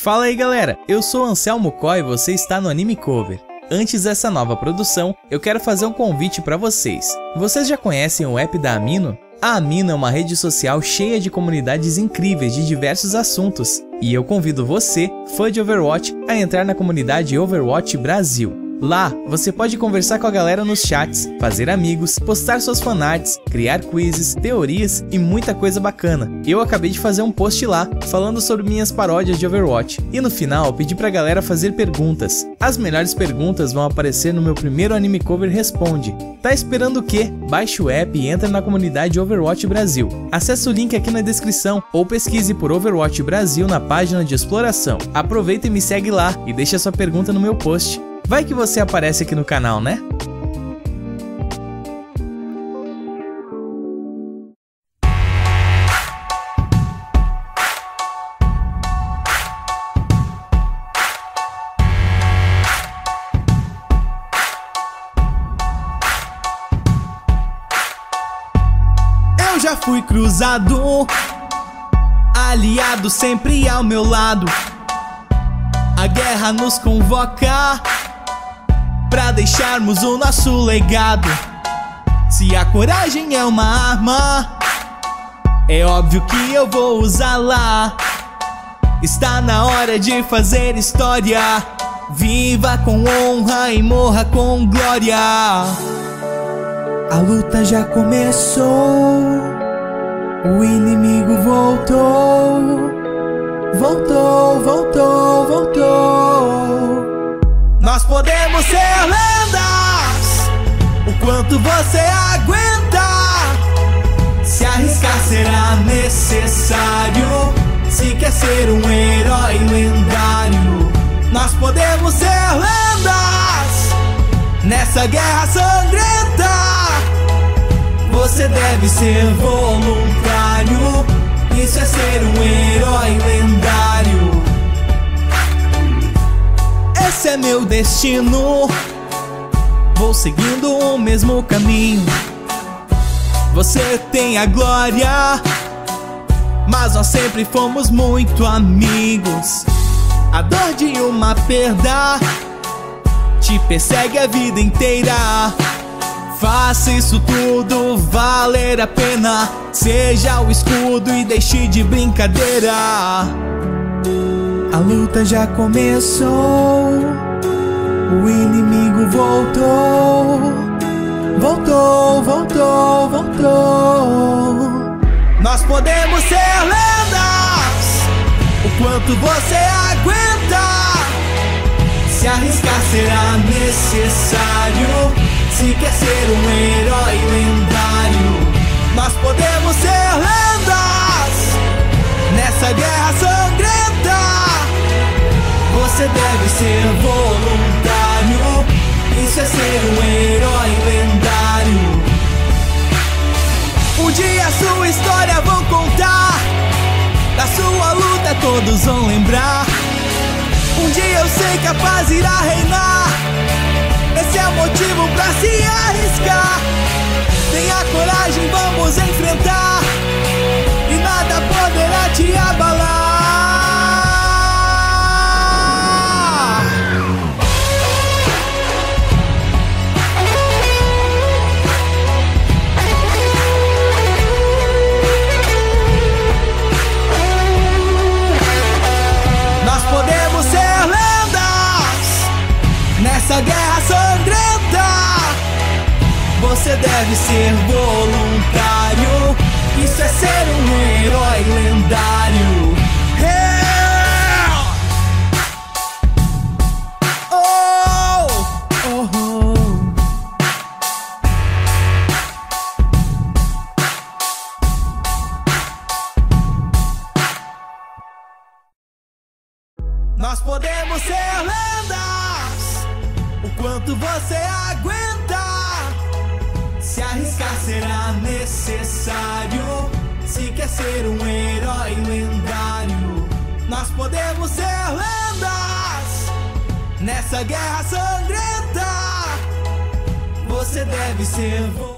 Fala aí galera, eu sou Anselmo Coy e você está no Anime Cover. Antes dessa nova produção, eu quero fazer um convite para vocês. Vocês já conhecem o app da Amino? A Amino é uma rede social cheia de comunidades incríveis de diversos assuntos. E eu convido você, fã de Overwatch, a entrar na comunidade Overwatch Brasil. Lá, você pode conversar com a galera nos chats, fazer amigos, postar suas fanarts, criar quizzes, teorias e muita coisa bacana. Eu acabei de fazer um post lá, falando sobre minhas paródias de Overwatch. E no final, pedi pra galera fazer perguntas. As melhores perguntas vão aparecer no meu primeiro Anime Cover Responde. Tá esperando o quê? Baixe o app e entra na comunidade Overwatch Brasil. Acesse o link aqui na descrição ou pesquise por Overwatch Brasil na página de exploração. Aproveita e me segue lá e deixa sua pergunta no meu post. Vai que você aparece aqui no canal, né? Eu já fui cruzado, aliado sempre ao meu lado. A guerra nos convoca pra deixarmos o nosso legado. Se a coragem é uma arma, é óbvio que eu vou usá-la. Está na hora de fazer história. Viva com honra e morra com glória. A luta já começou. O inimigo voltou. Voltou, voltou, voltou. Nós podemos ser lendas. O quanto você aguenta. Se arriscar será necessário. Se quer ser um herói lendário. Nós podemos ser lendas nessa guerra sangrenta. Você deve ser voluntário. Isso é ser um herói lendário. Esse é meu destino. Vou seguindo o mesmo caminho. Você tem a glória, mas nós sempre fomos muito amigos. A dor de uma perda te persegue a vida inteira. Faça isso tudo valer a pena. Seja o escudo e deixe de brincadeira. A luta já começou. O inimigo voltou. Voltou, voltou, voltou. Nós podemos ser lendas. O quanto você aguenta. Se arriscar será necessário. Se quer ser um herói lendário. Nós podemos ser lendas nessa guerra sangrenta. Você deve ser voluntário. Isso é ser um herói lendário. Um dia sua história vão contar. Da sua luta todos vão lembrar. Um dia eu sei que a paz irá reinar. Esse é o motivo pra se arriscar. Tenha coragem, vamos enfrentar. E nada poderá te abalar. Nós podemos ser lendas nessa guerra sangrenta. Você deve ser voluntário. Isso é ser um herói lendário. Oh, oh, oh. Nós podemos ser lendas. O quanto você aguenta. Se arriscar será necessário. Se quer ser um herói lendário. Nós podemos ser lendas nessa guerra sangrenta. Você deve ser